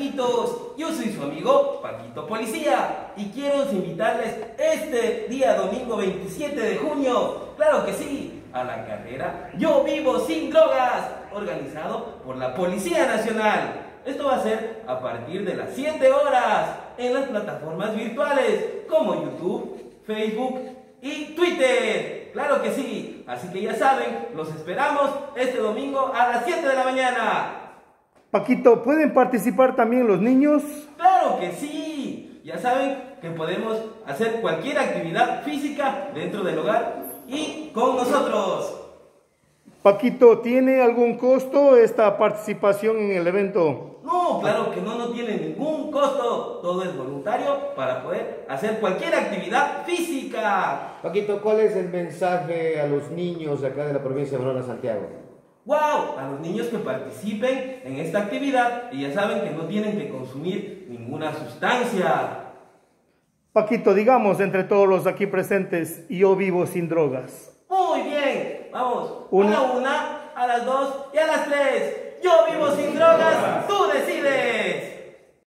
amiguitos? Yo soy su amigo Paquito Policía y quiero invitarles este día domingo 27 de junio, claro que sí, a la carrera Yo Vivo Sin Drogas, organizado por la Policía Nacional. Esto va a ser a partir de las 7 horas en las plataformas virtuales como YouTube, Facebook y Twitter. Claro que sí, así que ya saben, los esperamos este domingo a las 7 de la mañana. Paquito, ¿pueden participar también los niños? ¡Claro que sí! Ya saben que podemos hacer cualquier actividad física dentro del hogar y con nosotros. Paquito, ¿tiene algún costo esta participación en el evento? No, claro que no, no tiene ningún costo. Todo es voluntario para poder hacer cualquier actividad física. Paquito, ¿cuál es el mensaje a los niños de acá de la provincia de Verona, Santiago? ¡Wow! A los niños que participen en esta actividad y ya saben que no tienen que consumir ninguna sustancia. Paquito, digamos entre todos los aquí presentes, yo vivo sin drogas. Muy bien, vamos, a la 1, a las 2 y a las 3. Yo vivo sin drogas, tú decides.